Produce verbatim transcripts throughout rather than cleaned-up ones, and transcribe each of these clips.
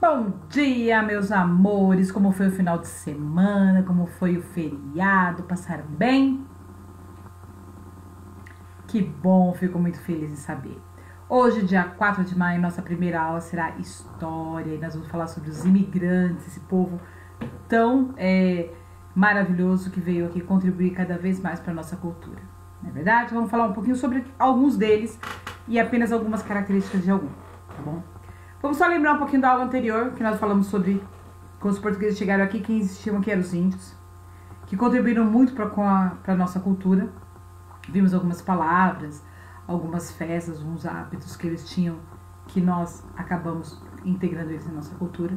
Bom dia, meus amores! Como foi o final de semana? Como foi o feriado? Passaram bem? Que bom, fico muito feliz em saber. Hoje, dia quatro de maio, nossa primeira aula será História e nós vamos falar sobre os imigrantes, esse povo tão é, maravilhoso que veio aqui contribuir cada vez mais para a nossa cultura. Não é verdade? Vamos falar um pouquinho sobre alguns deles e apenas algumas características de algum, tá bom? Vamos só lembrar um pouquinho da aula anterior, que nós falamos sobre quando os portugueses chegaram aqui, quem existiam aqui eram os índios, que contribuíram muito para a nossa cultura. Vimos algumas palavras, algumas festas, alguns hábitos que eles tinham, que nós acabamos integrando eles na nossa cultura.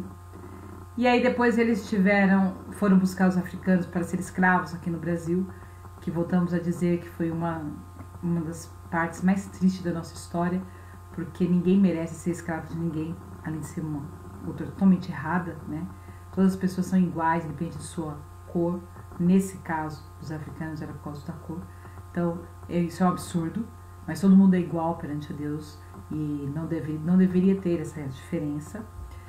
E aí depois eles tiveram, foram buscar os africanos para ser escravos aqui no Brasil, que voltamos a dizer que foi uma, uma das partes mais tristes da nossa história, porque ninguém merece ser escravo de ninguém, além de ser uma cultura totalmente errada, né? Todas as pessoas são iguais, independente de sua cor. Nesse caso, os africanos era por causa da cor. Então, isso é um absurdo, mas todo mundo é igual perante a Deus e não, deve, não deveria ter essa diferença.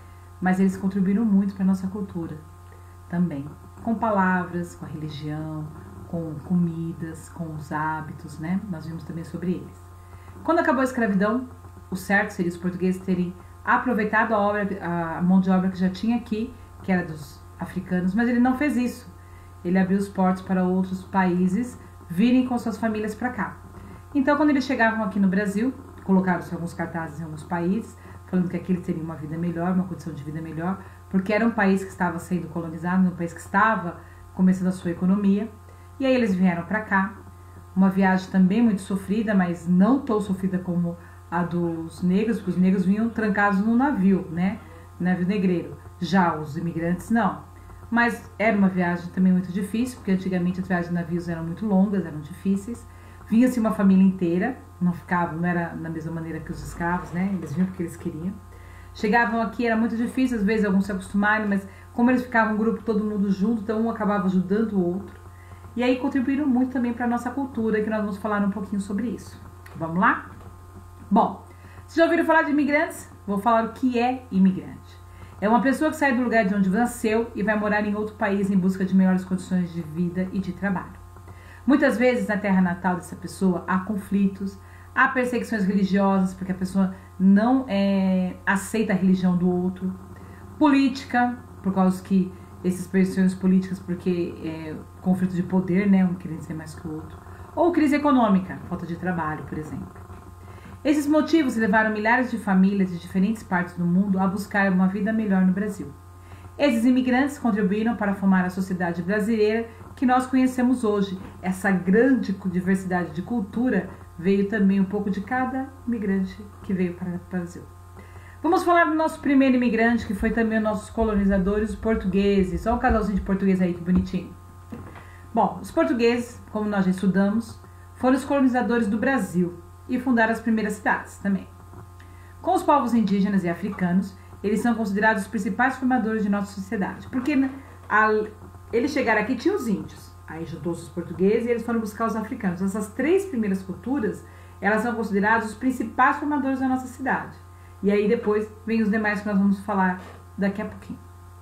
Mas eles contribuíram muito para a nossa cultura também, com palavras, com a religião, com comidas, com os hábitos, né? Nós vimos também sobre eles. Quando acabou a escravidão, o certo seria os portugueses terem aproveitado a, obra, a mão de obra que já tinha aqui, que era dos africanos, mas ele não fez isso. Ele abriu os portos para outros países virem com suas famílias para cá. Então, quando eles chegavam aqui no Brasil, colocaram-se alguns cartazes em alguns países, falando que aqui eles teriam uma vida melhor, uma condição de vida melhor, porque era um país que estava sendo colonizado, um país que estava começando a sua economia. E aí eles vieram para cá, uma viagem também muito sofrida, mas não tão sofrida como a dos negros, porque os negros vinham trancados no navio, né? Navio negreiro. Já os imigrantes não. Mas era uma viagem também muito difícil, porque antigamente as viagens de navios eram muito longas, eram difíceis. Vinha-se uma família inteira, não ficava, não era da mesma maneira que os escravos, né? Eles vinham porque eles queriam. Chegavam aqui, era muito difícil, às vezes alguns se acostumaram, mas como eles ficavam um grupo, todo mundo junto, então um acabava ajudando o outro. E aí contribuíram muito também para a nossa cultura, que nós vamos falar um pouquinho sobre isso. Vamos lá? Bom, vocês já ouviram falar de imigrantes? Vou falar o que é imigrante. É uma pessoa que sai do lugar de onde nasceu e vai morar em outro país em busca de melhores condições de vida e de trabalho. Muitas vezes na terra natal dessa pessoa há conflitos, há perseguições religiosas, porque a pessoa não é, aceita a religião do outro, política, por causa que essas perseguições políticas, porque é conflito de poder, né, um querendo ser mais que o outro, ou crise econômica, falta de trabalho, por exemplo. Esses motivos levaram milhares de famílias de diferentes partes do mundo a buscar uma vida melhor no Brasil. Esses imigrantes contribuíram para formar a sociedade brasileira que nós conhecemos hoje. Essa grande diversidade de cultura veio também um pouco de cada imigrante que veio para o Brasil. Vamos falar do nosso primeiro imigrante, que foi também os nossos colonizadores, os portugueses. Olha o casalzinho de português aí, que bonitinho. Bom, os portugueses, como nós já estudamos, foram os colonizadores do Brasil e fundaram as primeiras cidades também. Com os povos indígenas e africanos, eles são considerados os principais formadores de nossa sociedade. Porque a, eles chegaram aqui, tinham os índios, aí juntou-se os portugueses e eles foram buscar os africanos. Essas três primeiras culturas, elas são consideradas os principais formadores da nossa cidade. E aí depois vem os demais que nós vamos falar daqui a pouquinho.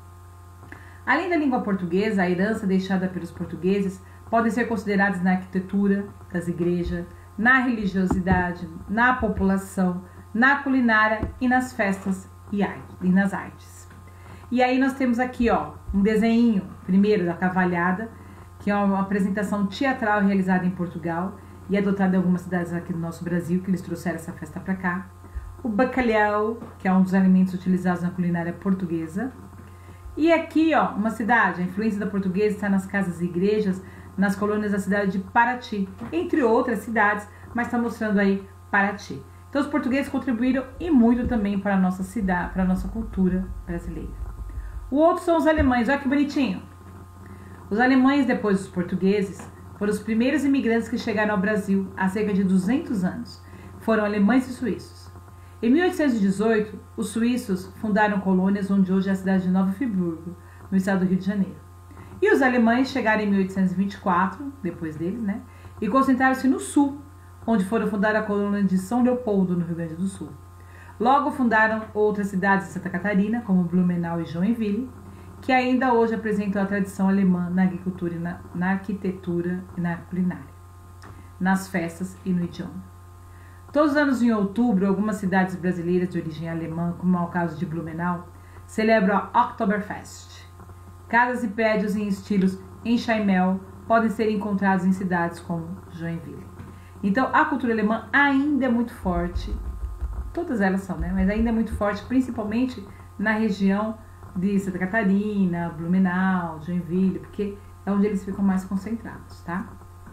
Além da língua portuguesa, a herança deixada pelos portugueses podem ser consideradas na arquitetura das igrejas, na religiosidade, na população, na culinária e nas festas e, arte, e nas artes. E aí nós temos aqui, ó, um desenho, primeiro da Cavalhada, que é uma apresentação teatral realizada em Portugal e adotada em algumas cidades aqui do nosso Brasil, que eles trouxeram essa festa para cá. O bacalhau, que é um dos alimentos utilizados na culinária portuguesa. E aqui, ó, uma cidade, a influência da portuguesa está nas casas e igrejas, nas colônias da cidade de Paraty, entre outras cidades, mas está mostrando aí Paraty. Então os portugueses contribuíram e muito também para a nossa cidade, para a nossa cultura brasileira. O outro são os alemães, olha que bonitinho. Os alemães, depois dos portugueses, foram os primeiros imigrantes que chegaram ao Brasil há cerca de duzentos anos. Foram alemães e suíços. Em mil oitocentos e dezoito, os suíços fundaram colônias onde hoje é a cidade de Nova Friburgo, no estado do Rio de Janeiro. E os alemães chegaram em mil oitocentos e vinte e quatro, depois deles, né? E concentraram-se no sul, onde foram fundar a colônia de São Leopoldo, no Rio Grande do Sul. Logo fundaram outras cidades de Santa Catarina, como Blumenau e Joinville, que ainda hoje apresentam a tradição alemã na agricultura, e na, na arquitetura e na culinária, nas festas e no idioma. Todos os anos em outubro, algumas cidades brasileiras de origem alemã, como é o caso de Blumenau, celebram a Oktoberfest. Casas e prédios em estilos Enxaimel podem ser encontrados em cidades como Joinville. Então, a cultura alemã ainda é muito forte, todas elas são, né? Mas ainda é muito forte, principalmente na região de Santa Catarina, Blumenau, Joinville, porque é onde eles ficam mais concentrados, tá?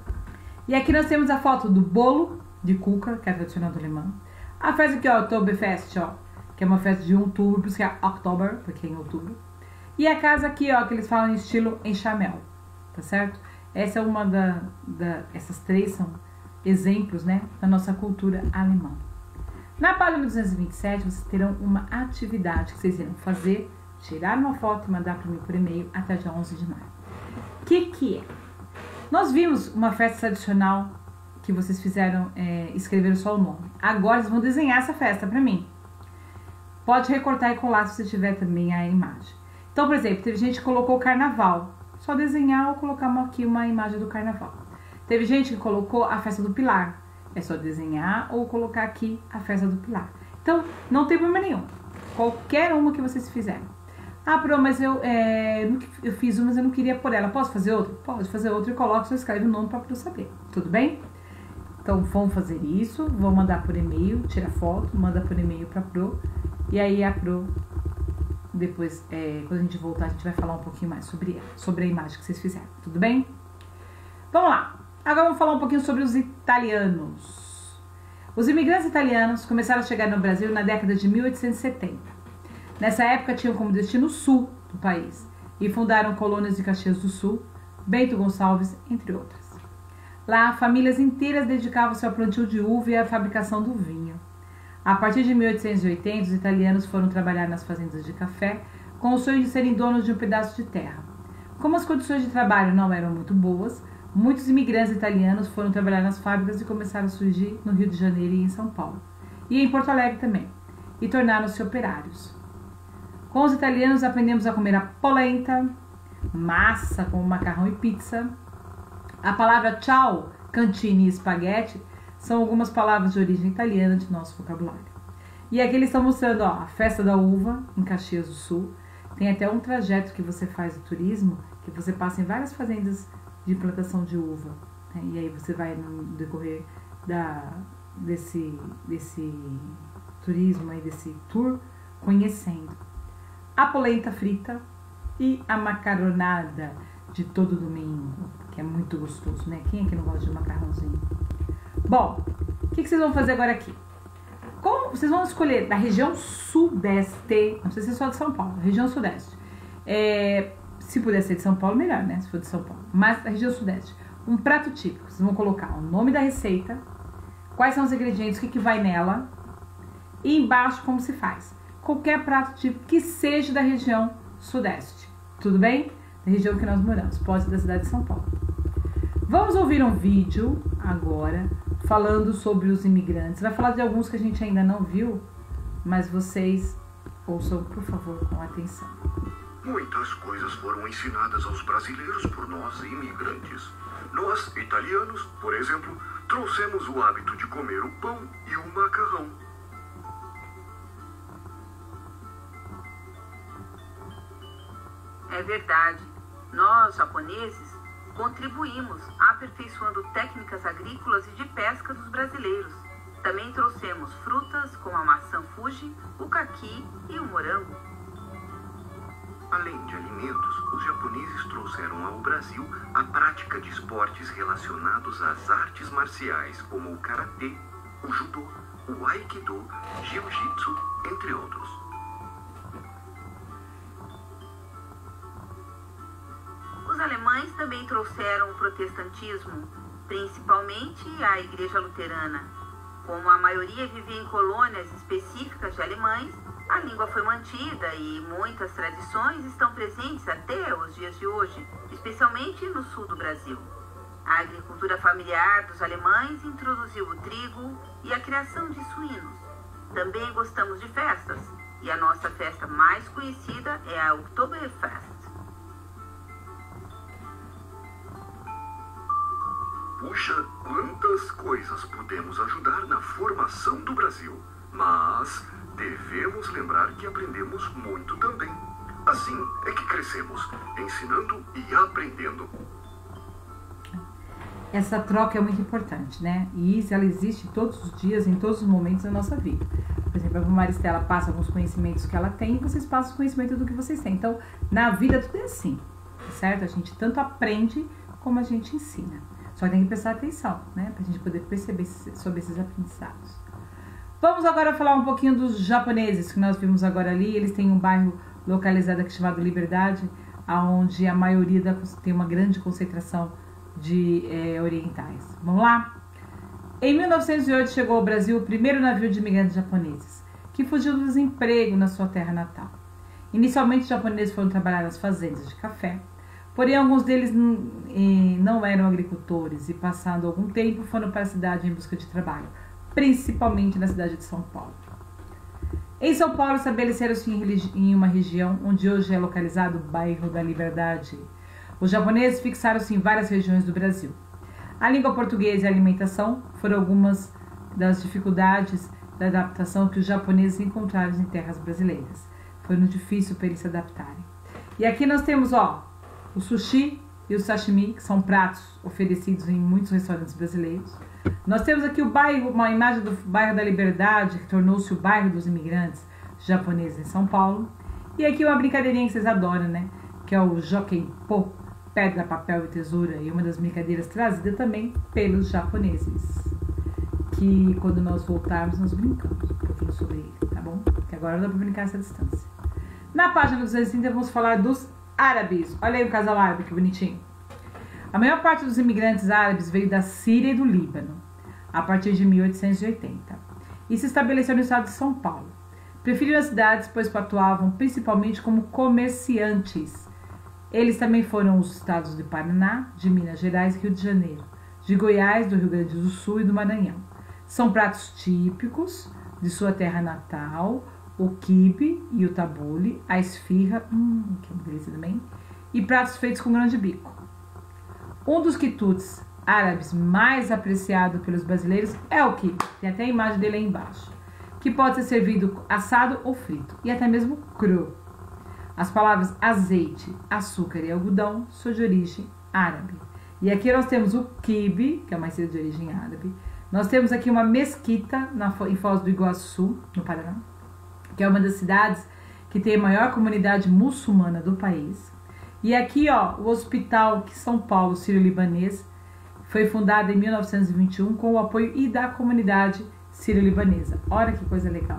E aqui nós temos a foto do bolo de cuca, que é tradicional do alemão. A festa aqui, ó, Oktoberfest, ó, que é uma festa de outubro, por isso que é Oktober, porque é em outubro. E a casa aqui, ó, que eles falam em estilo Enxamel, tá certo? Essa é uma da, da... Essas três são exemplos, né, da nossa cultura alemã. Na página duzentos e vinte e sete, vocês terão uma atividade que vocês irão fazer, tirar uma foto e mandar para mim por e-mail até dia onze de maio. O que que é? Nós vimos uma festa tradicional que vocês fizeram, é, escreveram só o nome. Agora vocês vão desenhar essa festa para mim. Pode recortar e colar se você tiver também a imagem. Então, por exemplo, teve gente que colocou o carnaval. Só desenhar ou colocar uma, aqui uma imagem do carnaval. Teve gente que colocou a festa do Pilar. É só desenhar ou colocar aqui a festa do Pilar. Então, não tem problema nenhum. Qualquer uma que vocês fizerem. Ah, Pro, mas eu, é, eu fiz uma, mas eu não queria por ela. Posso fazer outra? Pode fazer outra e coloca, só escreve o nome para eu saber. Tudo bem? Então, vamos fazer isso. Vou mandar por e-mail, tira foto, manda por e-mail para a Pro. E aí a Pro, depois, é, quando a gente voltar, a gente vai falar um pouquinho mais sobre ela, sobre a imagem que vocês fizeram. Tudo bem? Vamos lá. Agora vamos falar um pouquinho sobre os italianos. Os imigrantes italianos começaram a chegar no Brasil na década de mil oitocentos e setenta. Nessa época tinham como destino o sul do país e fundaram colônias de Caxias do Sul, Bento Gonçalves, entre outras. Lá, famílias inteiras dedicavam-se ao plantio de uva e à fabricação do vinho. A partir de mil oitocentos e oitenta, os italianos foram trabalhar nas fazendas de café com o sonho de serem donos de um pedaço de terra. Como as condições de trabalho não eram muito boas, muitos imigrantes italianos foram trabalhar nas fábricas e começaram a surgir no Rio de Janeiro e em São Paulo, e em Porto Alegre também, e tornaram-se operários. Com os italianos aprendemos a comer a polenta, massa como macarrão e pizza. A palavra tchau, cantini e espaguete são algumas palavras de origem italiana de nosso vocabulário. E aqui eles estão mostrando, ó, a festa da uva em Caxias do Sul. Tem até um trajeto que você faz de turismo, que você passa em várias fazendas de plantação de uva, né? E aí você vai no decorrer da, desse, desse turismo, aí, desse tour, conhecendo a polenta frita e a macaronada de todo domingo, que é muito gostoso, né? Quem é que não gosta de macarrãozinho? Bom, o que, que vocês vão fazer agora aqui? Como vocês vão escolher da região sudeste, não sei se é só de São Paulo, região sudeste. É, se puder ser de São Paulo, melhor, né? Se for de São Paulo. Mas da região sudeste, um prato típico. Vocês vão colocar o nome da receita, quais são os ingredientes, o que, que vai nela, e embaixo como se faz. Qualquer prato típico que seja da região sudeste. Tudo bem? Da região que nós moramos. Pode ser da cidade de São Paulo. Vamos ouvir um vídeo agora falando sobre os imigrantes. Vai falar de alguns que a gente ainda não viu, mas vocês ouçam, por favor, com atenção. Muitas coisas foram ensinadas aos brasileiros por nós imigrantes. Nós, italianos, por exemplo, trouxemos o hábito de comer o pão e o macarrão. É verdade. Nós, japoneses, contribuímos aperfeiçoando técnicas agrícolas e de pesca dos brasileiros. Também trouxemos frutas como a maçã Fuji, o caqui e o morango. Além de alimentos, os japoneses trouxeram ao Brasil a prática de esportes relacionados às artes marciais, como o karatê, o judô, o aikido, jiu-jitsu, entre outros. Os alemães também trouxeram o protestantismo, principalmente a Igreja Luterana. Como a maioria vivia em colônias específicas de alemães, a língua foi mantida e muitas tradições estão presentes até os dias de hoje, especialmente no sul do Brasil. A agricultura familiar dos alemães introduziu o trigo e a criação de suínos. Também gostamos de festas, e a nossa festa mais conhecida é a Oktoberfest. Puxa, quantas coisas podemos ajudar na formação do Brasil. Mas devemos lembrar que aprendemos muito também. Assim é que crescemos, ensinando e aprendendo. Essa troca é muito importante, né? E isso, ela existe todos os dias, em todos os momentos da nossa vida. Por exemplo, a Maristela passa alguns conhecimentos que ela tem e vocês passam o conhecimento do que vocês têm. Então, na vida tudo é assim, certo? A gente tanto aprende como a gente ensina. Só tem que prestar atenção, né? Pra gente poder perceber sobre esses aprendizados. Vamos agora falar um pouquinho dos japoneses, que nós vimos agora ali. Eles têm um bairro localizado aqui chamado Liberdade, onde a maioria da, tem uma grande concentração de é, orientais. Vamos lá? Em mil novecentos e oito chegou ao Brasil o primeiro navio de imigrantes japoneses, que fugiu do desemprego na sua terra natal. Inicialmente, os japoneses foram trabalhar nas fazendas de café, porém alguns deles não eram agricultores e, passando algum tempo, foram para a cidade em busca de trabalho, principalmente na cidade de São Paulo. Em São Paulo, estabeleceram-se em uma região onde hoje é localizado o bairro da Liberdade. Os japoneses fixaram-se em várias regiões do Brasil. A língua portuguesa e a alimentação foram algumas das dificuldades da adaptação que os japoneses encontraram em terras brasileiras. Foi muito difícil para eles se adaptarem. E aqui nós temos, ó, o sushi e o sashimi, que são pratos oferecidos em muitos restaurantes brasileiros. Nós temos aqui o bairro, uma imagem do bairro da Liberdade, que tornou-se o bairro dos imigrantes japoneses em São Paulo. E aqui uma brincadeirinha que vocês adoram, né? Que é o Jokenpô, pedra, papel e tesoura, e uma das brincadeiras trazida também pelos japoneses. Que quando nós voltarmos, nós brincamos um pouquinho sobre ele, tá bom? Que agora dá para brincar essa distância. Na página duzentos e trinta vamos falar dos árabes. Olha aí o casal árabe, que bonitinho. A maior parte dos imigrantes árabes veio da Síria e do Líbano, a partir de mil oitocentos e oitenta, e se estabeleceu no estado de São Paulo. Preferiram as cidades, pois atuavam principalmente como comerciantes. Eles também foram os estados de Paraná, de Minas Gerais e Rio de Janeiro, de Goiás, do Rio Grande do Sul e do Maranhão. São pratos típicos de sua terra natal, o quibe e o tabule, a esfirra, hum, que é uma delícia também, e pratos feitos com grão de bico. Um dos quitutes árabes mais apreciado pelos brasileiros é o quibe, tem até a imagem dele aí embaixo, que pode ser servido assado ou frito, e até mesmo cru. As palavras azeite, açúcar e algodão são de origem árabe. E aqui nós temos o quibe, que é uma receita de origem árabe. Nós temos aqui uma mesquita na, em Foz do Iguaçu, no Paraná, que é uma das cidades que tem a maior comunidade muçulmana do país. E aqui, ó, o Hospital São Paulo Sírio-Libanês foi fundado em mil novecentos e vinte e um com o apoio e da comunidade sírio-libanesa. Olha que coisa legal.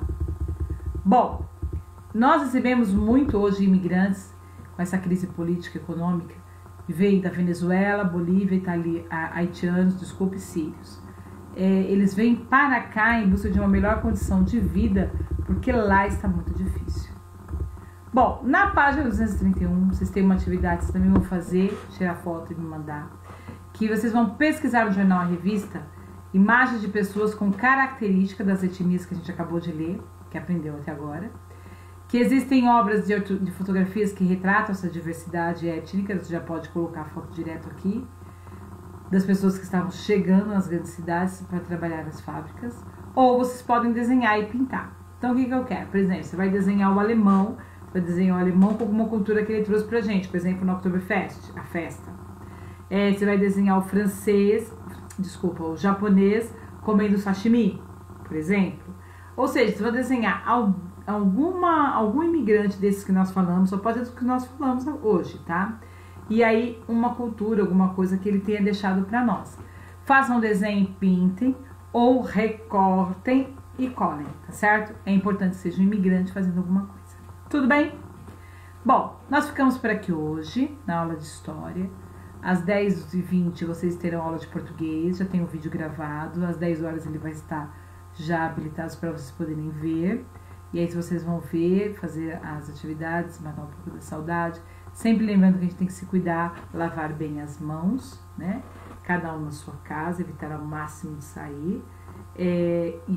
Bom, nós recebemos muito hoje imigrantes com essa crise política e econômica, que vêm da Venezuela, Bolívia, Itali, haitianos, desculpe, sírios. É, eles vêm para cá em busca de uma melhor condição de vida, porque lá está muito difícil. Bom, na página duzentos e trinta e um, vocês têm uma atividade que vocês também vão fazer, tirar foto e me mandar, que vocês vão pesquisar no jornal A Revista imagens de pessoas com características das etnias que a gente acabou de ler, que aprendeu até agora, que existem obras de, de fotografias que retratam essa diversidade étnica. Você já pode colocar a foto direto aqui, das pessoas que estavam chegando nas grandes cidades para trabalhar nas fábricas, ou vocês podem desenhar e pintar. Então o que, que eu quero? Por exemplo, você vai desenhar o alemão, vai desenhar o alemão com alguma cultura que ele trouxe pra gente, por exemplo, no Oktoberfest, a festa. É, você vai desenhar o francês, desculpa, o japonês comendo sashimi, por exemplo. Ou seja, você vai desenhar alguma, algum imigrante desses que nós falamos, só pode ser do que nós falamos hoje, tá? E aí, uma cultura, alguma coisa que ele tenha deixado para nós. Façam um desenho e pintem, ou recortem e colhem, tá certo? É importante que seja um imigrante fazendo alguma coisa. Tudo bem? Bom, nós ficamos por aqui hoje, na aula de História. Às dez e vinte vocês terão aula de português, já tem o vídeo gravado. Às dez horas ele vai estar já habilitado para vocês poderem ver. E aí vocês vão ver, fazer as atividades, matar um pouco da saudade. Sempre lembrando que a gente tem que se cuidar, lavar bem as mãos, né? Cada um na sua casa, evitar ao máximo de sair. É, e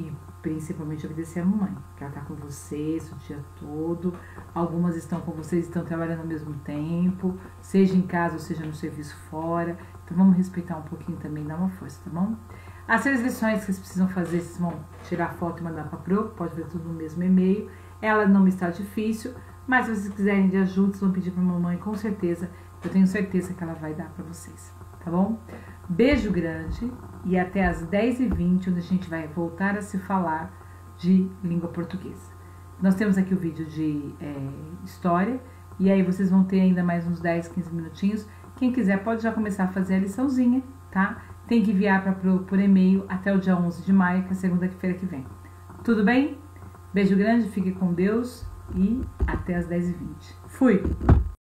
principalmente obedecer a mamãe, que ela tá com vocês o dia todo. Algumas estão com vocês, estão trabalhando ao mesmo tempo, seja em casa ou seja no serviço fora. Então vamos respeitar um pouquinho também, dar uma força, tá bom? As três lições que vocês precisam fazer, vocês vão tirar foto e mandar pra Pro, pode ver tudo no mesmo e-mail. Ela não está difícil, mas se vocês quiserem de ajuda, vocês vão pedir pra mamãe, com certeza. Eu tenho certeza que ela vai dar pra vocês, tá bom? Beijo grande e até às dez e vinte, onde a gente vai voltar a se falar de língua portuguesa. Nós temos aqui o vídeo de é, história e aí vocês vão ter ainda mais uns dez, quinze minutinhos. Quem quiser pode já começar a fazer a liçãozinha, tá? Tem que enviar pra, por, por e-mail até o dia onze de maio, que é segunda-feira que vem. Tudo bem? Beijo grande, fique com Deus e até às dez e vinte. Fui!